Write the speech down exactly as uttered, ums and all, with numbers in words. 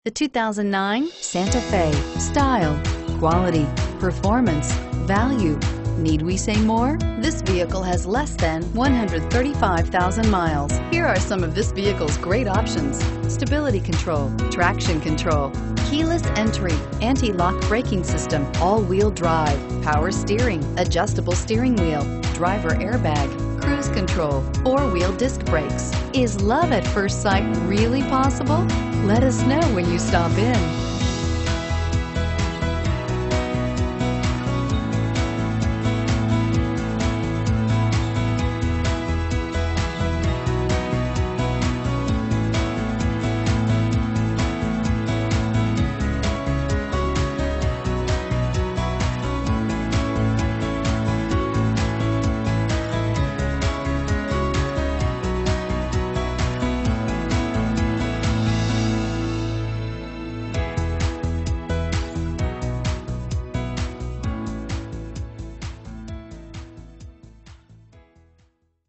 The two thousand nine Santa Fe. Style, quality, performance, value. Need we say more? This vehicle has less than one hundred thirty-five thousand miles. Here are some of this vehicle's great options: stability control, traction control, keyless entry, anti-lock braking system, all-wheel drive, power steering, adjustable steering wheel, driver airbag, cruise control, four-wheel disc brakes. Is love at first sight really possible? Let us know when you stop in.